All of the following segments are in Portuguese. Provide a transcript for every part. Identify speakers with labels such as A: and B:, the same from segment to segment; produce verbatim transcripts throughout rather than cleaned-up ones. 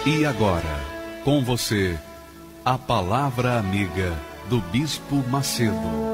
A: E agora, com você, a Palavra Amiga do Bispo Macedo.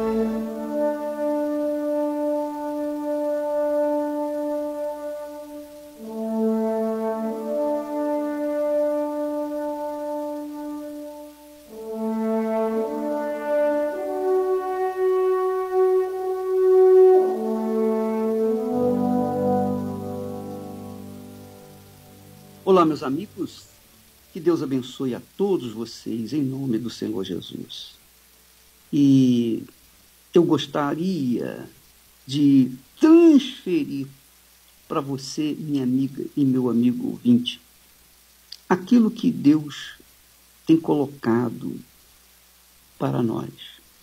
B: Olá, meus amigos. Que Deus abençoe a todos vocês, em nome do Senhor Jesus. E eu gostaria de transferir para você, minha amiga e meu amigo ouvinte, aquilo que Deus tem colocado para nós.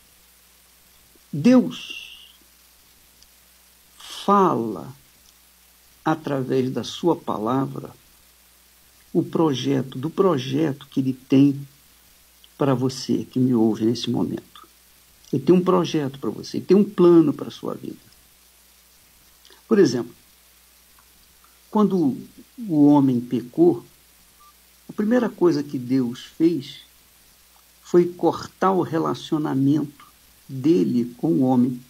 B: Deus fala através da sua palavra o projeto, do projeto que ele tem para você que me ouve nesse momento. Ele tem um projeto para você, ele tem um plano para a sua vida. Por exemplo, quando o homem pecou, a primeira coisa que Deus fez foi cortar o relacionamento dele com o homem.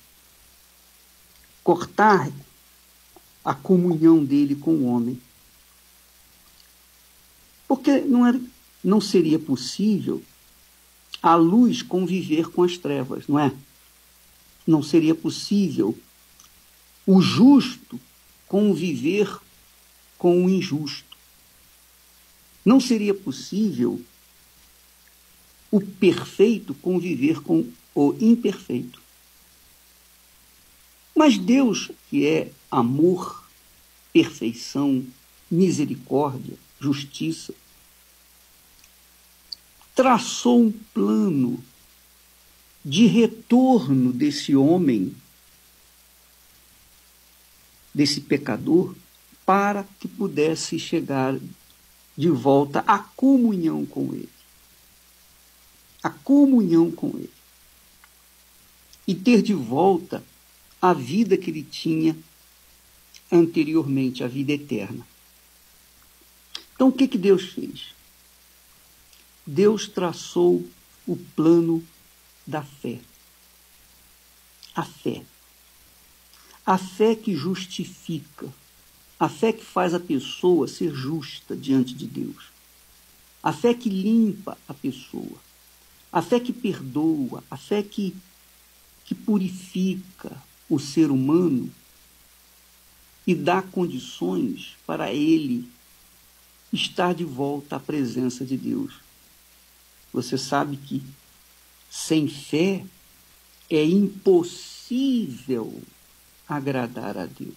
B: Cortar a comunhão dele com o homem. Porque não, era, não seria possível a luz conviver com as trevas, não é? Não seria possível o justo conviver com o injusto. Não seria possível o perfeito conviver com o imperfeito. Mas Deus, que é amor, perfeição, misericórdia, justiça, traçou um plano de retorno desse homem, desse pecador, para que pudesse chegar de volta à comunhão com ele. A comunhão com ele. E ter de volta a vida que ele tinha anteriormente, a vida eterna. Então, o que que Deus fez? Deus traçou o plano da fé. A fé. A fé que justifica. A fé que faz a pessoa ser justa diante de Deus. A fé que limpa a pessoa. A fé que perdoa. A fé que, que purifica o ser humano e dá condições para ele estar de volta à presença de Deus. Você sabe que sem fé é impossível agradar a Deus.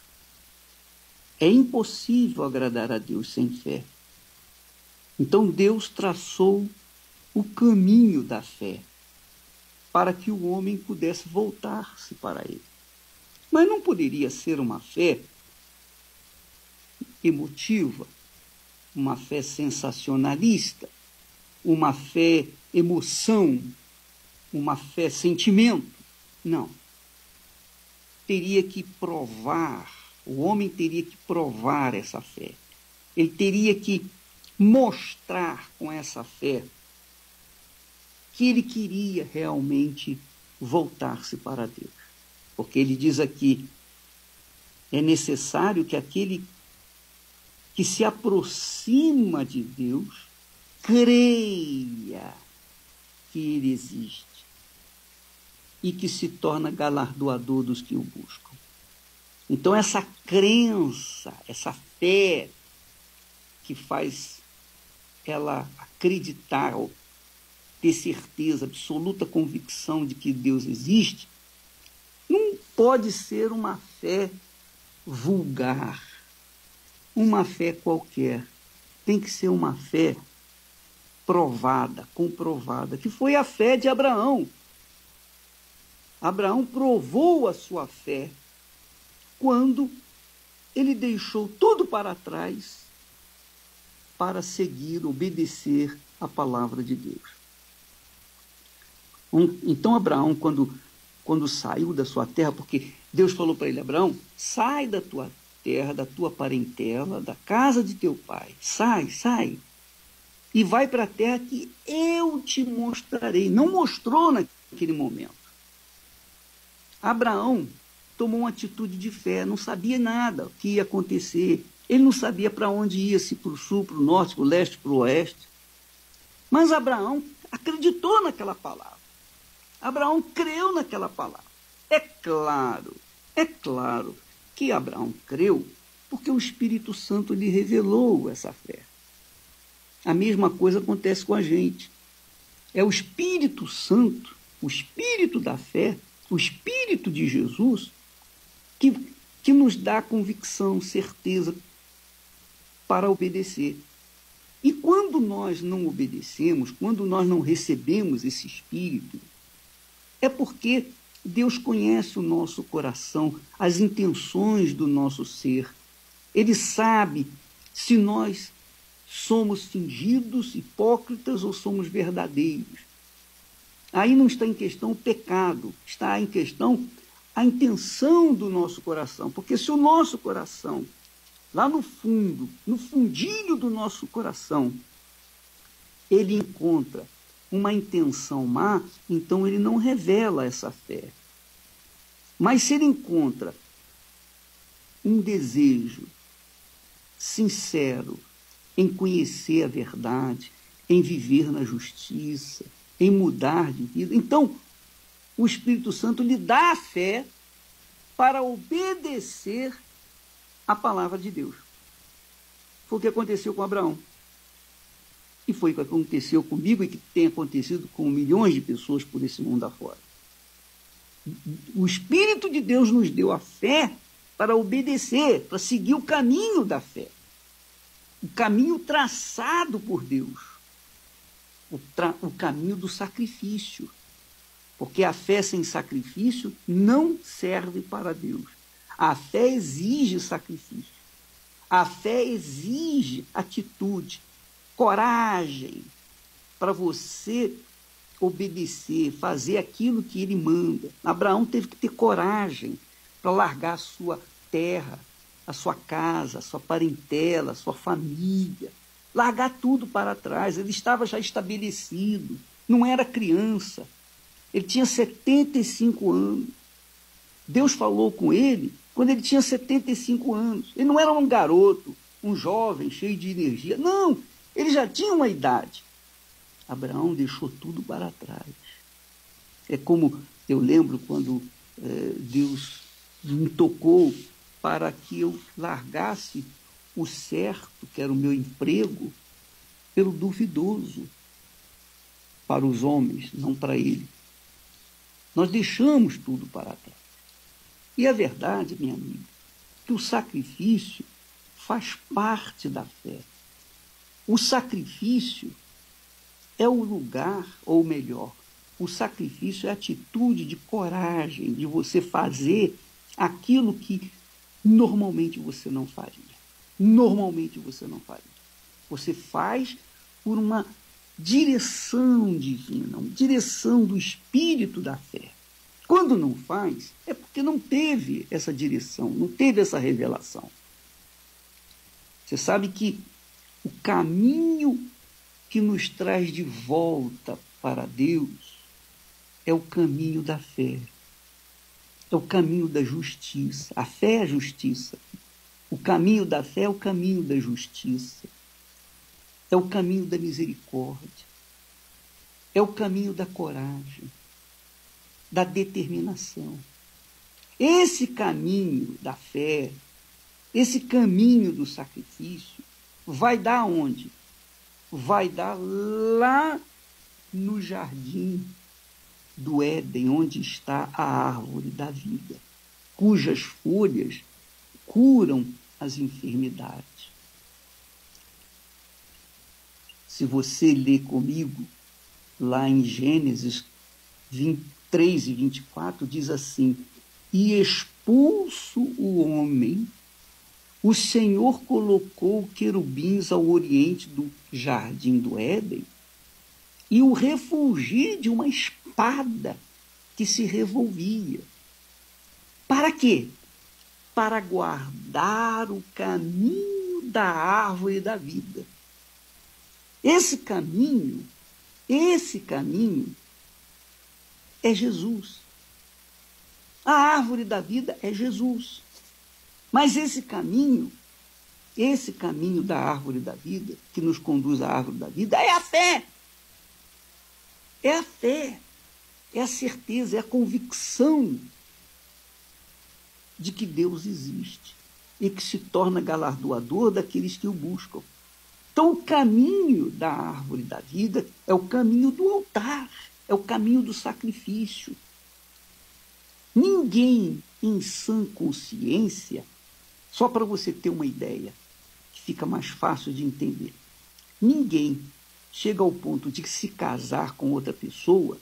B: É impossível agradar a Deus sem fé. Então Deus traçou o caminho da fé para que o homem pudesse voltar-se para ele. Mas não poderia ser uma fé emotiva, uma fé sensacionalista, uma fé emoção, uma fé sentimento. Não. Teria que provar, o homem teria que provar essa fé. Ele teria que mostrar com essa fé que ele queria realmente voltar-se para Deus. Porque ele diz aqui, é necessário que aquele que se aproxima de Deus, creia que ele existe e que se torna galardoador dos que o buscam. Então essa crença, essa fé que faz ela acreditar ou ter certeza, absoluta convicção de que Deus existe, não pode ser uma fé vulgar, uma fé qualquer. Tem que ser uma fé provada, comprovada, que foi a fé de Abraão. Abraão provou a sua fé quando ele deixou tudo para trás para seguir, obedecer a palavra de Deus. Então Abraão, quando, quando saiu da sua terra, porque Deus falou para ele, Abraão, sai da tua terra, da tua parentela, da casa de teu pai. Sai, sai. e vai para a terra que eu te mostrarei. Não mostrou naquele momento. Abraão tomou uma atitude de fé, não sabia nada o que ia acontecer. Ele não sabia para onde ia, se para o sul, para o norte, para o leste, para o oeste. Mas Abraão acreditou naquela palavra. Abraão creu naquela palavra. É claro, é claro que Abraão creu porque o Espírito Santo lhe revelou essa fé. A mesma coisa acontece com a gente. É o Espírito Santo, o Espírito da fé, o Espírito de Jesus, que, que nos dá convicção, certeza para obedecer. E quando nós não obedecemos, quando nós não recebemos esse Espírito, é porque Deus conhece o nosso coração, as intenções do nosso ser. Ele sabe se nós somos fingidos, hipócritas ou somos verdadeiros. Aí não está em questão o pecado, está em questão a intenção do nosso coração. Porque se o nosso coração, lá no fundo, no fundinho do nosso coração, ele encontra uma intenção má, então ele não revela essa fé. Mas se ele encontra um desejo sincero em conhecer a verdade, em viver na justiça, em mudar de vida, então o Espírito Santo lhe dá a fé para obedecer a palavra de Deus. Foi o que aconteceu com Abraão. E foi o que aconteceu comigo e que tem acontecido com milhões de pessoas por esse mundo afora. O Espírito de Deus nos deu a fé para obedecer, para seguir o caminho da fé. O caminho traçado por Deus. O, tra- o caminho do sacrifício. Porque a fé sem sacrifício não serve para Deus. A fé exige sacrifício. A fé exige atitude, coragem para você obedecer, fazer aquilo que ele manda. Abraão teve que ter coragem para largar a sua terra, a sua casa, a sua parentela, a sua família, largar tudo para trás. Ele estava já estabelecido, não era criança. Ele tinha setenta e cinco anos. Deus falou com ele quando ele tinha setenta e cinco anos. Ele não era um garoto, um jovem cheio de energia. Não, ele já tinha uma idade. Abraão deixou tudo para trás. É como eu lembro quando eh, Deus me tocou para que eu largasse o certo, que era o meu emprego, pelo duvidoso, para os homens, não para ele. Nós deixamos tudo para trás. E a verdade, minha amiga, que o sacrifício faz parte da fé. O sacrifício é o lugar, ou melhor, o sacrifício é a atitude de coragem, de você fazer aquilo que normalmente você não faria. Normalmente você não faria. Você faz por uma direção divina, uma direção do Espírito da fé. Quando não faz, é porque não teve essa direção, não teve essa revelação. Você sabe que o caminho que nos traz de volta para Deus é o caminho da fé, é o caminho da justiça. A fé é a justiça. O caminho da fé é o caminho da justiça, é o caminho da misericórdia, é o caminho da coragem, da determinação. Esse caminho da fé, esse caminho do sacrifício, vai dar aonde? Vai dar lá no jardim do Éden, onde está a árvore da vida, cujas folhas curam as enfermidades. Se você ler comigo, lá em Gênesis vinte e três e vinte e quatro, diz assim: e expulso o homem, o Senhor colocou querubins ao oriente do jardim do Éden e o refulgir de uma espada que se revolvia. Para quê? Para guardar o caminho da árvore da vida. Esse caminho, esse caminho é Jesus. A árvore da vida é Jesus. Mas esse caminho, esse caminho da árvore da vida, que nos conduz à árvore da vida, é a fé. É a fé, é a certeza, é a convicção de que Deus existe e que se torna galardoador daqueles que o buscam. Então, o caminho da árvore da vida é o caminho do altar, é o caminho do sacrifício. Ninguém em sã consciência, só para você ter uma ideia, que fica mais fácil de entender, ninguém chega ao ponto de se casar com outra pessoa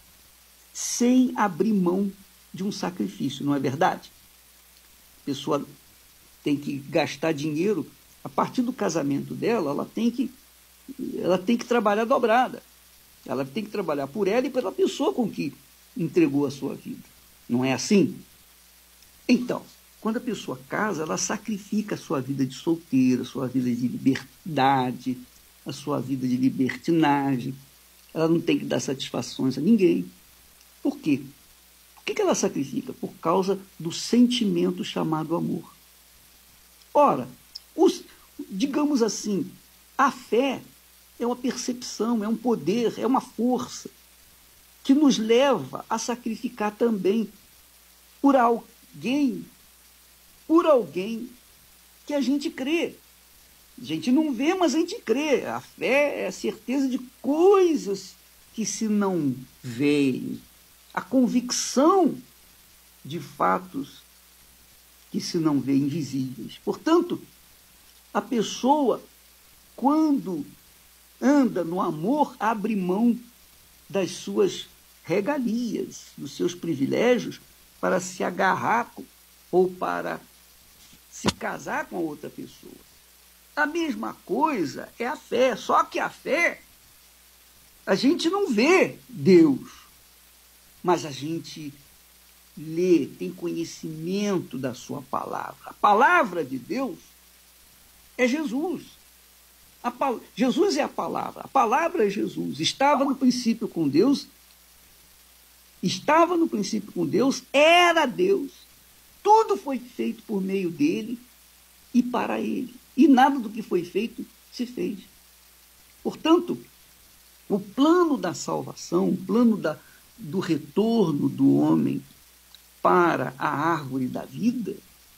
B: sem abrir mão de um sacrifício, não é verdade? A pessoa tem que gastar dinheiro, a partir do casamento dela, ela tem que, ela tem que trabalhar dobrada. Ela tem que trabalhar por ela e pela pessoa com que entregou a sua vida. Não é assim? Então, quando a pessoa casa, ela sacrifica a sua vida de solteira, a sua vida de liberdade, a sua vida de libertinagem. Ela não tem que dar satisfações a ninguém. Por quê? Por que ela sacrifica? Por causa do sentimento chamado amor. Ora, os, digamos assim, a fé é uma percepção, é um poder, é uma força que nos leva a sacrificar também por alguém, por alguém que a gente crê. A gente não vê, mas a gente crê. A fé é a certeza de coisas que se não veem. A convicção de fatos que se não veem invisíveis. Portanto, a pessoa, quando anda no amor, abre mão das suas regalias, dos seus privilégios, para se agarrar ou para se casar com outra pessoa. A mesma coisa é a fé, só que a fé, a gente não vê Deus, mas a gente lê, tem conhecimento da sua palavra. A palavra de Deus é Jesus. A pal- Jesus é a palavra, a palavra é Jesus. Estava no princípio com Deus, estava no princípio com Deus, era Deus. Tudo foi feito por meio dele e para ele. E nada do que foi feito se fez. Portanto, o plano da salvação, o plano da, do retorno do homem para a árvore da vida,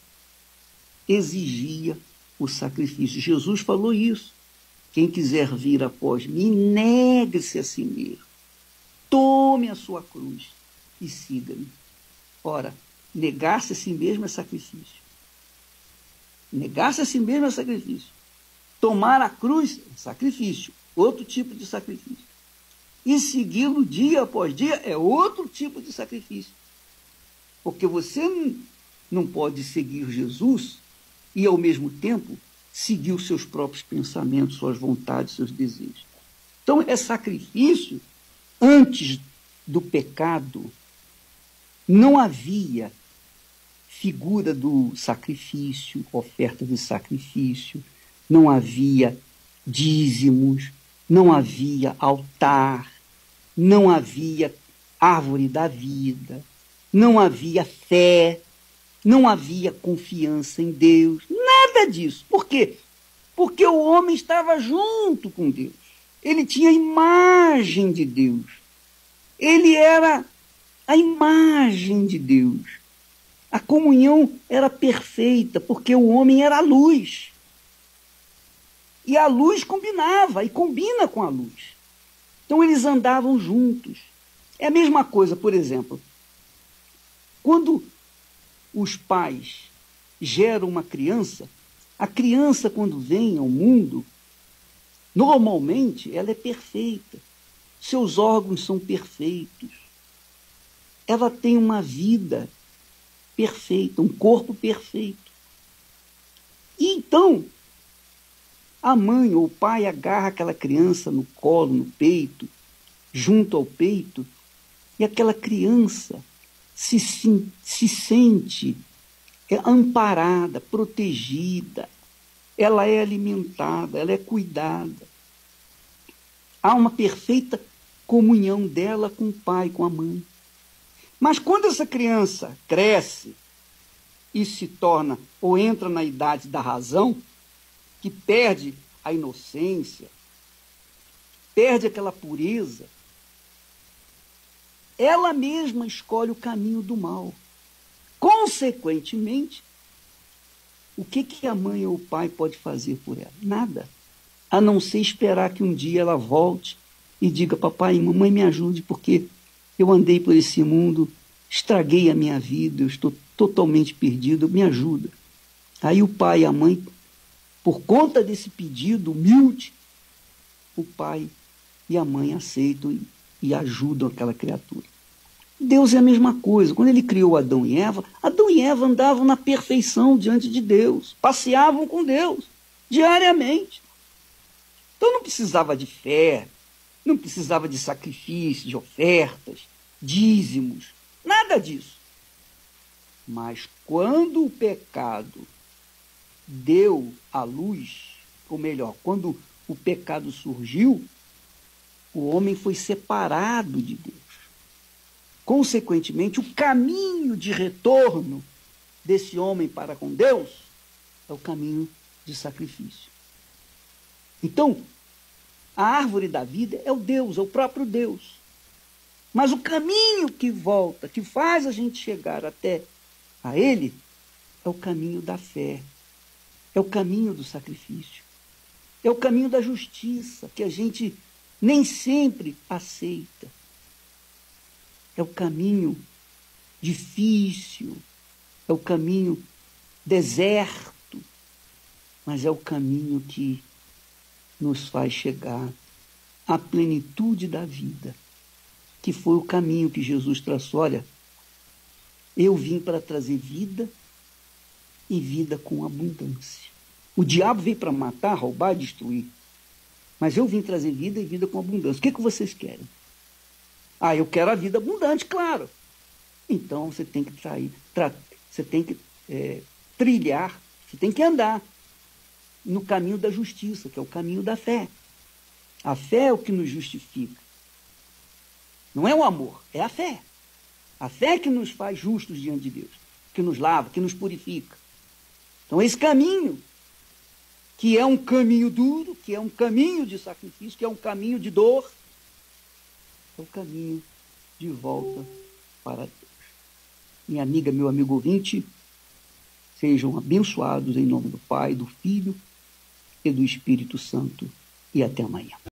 B: exigia o sacrifício. Jesus falou isso. Quem quiser vir após mim, negue-se a si mesmo. Tome a sua cruz e siga-me. Ora, negar-se a si mesmo é sacrifício. Negar-se a si mesmo é sacrifício. Tomar a cruz é sacrifício. Outro tipo de sacrifício. E segui-lo dia após dia é outro tipo de sacrifício. Porque você não pode seguir Jesus e, ao mesmo tempo, seguir os seus próprios pensamentos, suas vontades, seus desejos. Então, é sacrifício. Antes do pecado, não havia figura do sacrifício, oferta de sacrifício, não havia dízimos, não havia altar, não havia árvore da vida, não havia fé, não havia confiança em Deus, nada disso. Por quê? Porque o homem estava junto com Deus. Ele tinha a imagem de Deus. Ele era a imagem de Deus. A comunhão era perfeita, porque o homem era a luz. E a luz combinava, e combina com a luz. Então eles andavam juntos. É a mesma coisa, por exemplo, quando os pais geram uma criança, a criança, quando vem ao mundo, normalmente ela é perfeita. Seus órgãos são perfeitos. Ela tem uma vida perfeita, um corpo perfeito. E então, a mãe ou o pai agarra aquela criança no colo, no peito, junto ao peito, e aquela criança se, se, se sente é, amparada, protegida, ela é alimentada, ela é cuidada. Há uma perfeita comunhão dela com o pai, com a mãe. Mas quando essa criança cresce e se torna, ou entra na idade da razão, que perde a inocência, perde aquela pureza, ela mesma escolhe o caminho do mal. Consequentemente, o que, que a mãe ou o pai pode fazer por ela? Nada. A não ser esperar que um dia ela volte e diga: papai e mamãe, me ajude, porque eu andei por esse mundo, estraguei a minha vida, eu estou totalmente perdido, me ajuda. Aí o pai e a mãe, por conta desse pedido humilde, o pai e a mãe aceitam e, e ajudam aquela criatura. Deus é a mesma coisa. Quando ele criou Adão e Eva, Adão e Eva andavam na perfeição diante de Deus, passeavam com Deus diariamente. Então não precisava de fé, não precisava de sacrifício, de ofertas, dízimos, nada disso. Mas quando o pecado deu à luz, ou melhor, quando o pecado surgiu, o homem foi separado de Deus. Consequentemente, o caminho de retorno desse homem para com Deus é o caminho de sacrifício. Então, a árvore da vida é o Deus, é o próprio Deus. Mas o caminho que volta, que faz a gente chegar até a Ele, é o caminho da fé, é o caminho do sacrifício, é o caminho da justiça, que a gente nem sempre aceita. É o caminho difícil, é o caminho deserto, mas é o caminho que nos faz chegar à plenitude da vida, que foi o caminho que Jesus traçou. Olha, eu vim para trazer vida e vida com abundância. O diabo veio para matar, roubar, destruir, mas eu vim trazer vida e vida com abundância. O que, que vocês querem? Ah, eu quero a vida abundante, claro. Então você tem que trair, tra, você tem que é, trilhar, você tem que andar no caminho da justiça, que é o caminho da fé. A fé é o que nos justifica. Não é o amor, é a fé. A fé que nos faz justos diante de Deus, que nos lava, que nos purifica. Então esse caminho, que é um caminho duro, que é um caminho de sacrifício, que é um caminho de dor, é o caminho de volta para Deus. Minha amiga, meu amigo ouvinte, sejam abençoados em nome do Pai, do Filho e do Espírito Santo. E até amanhã.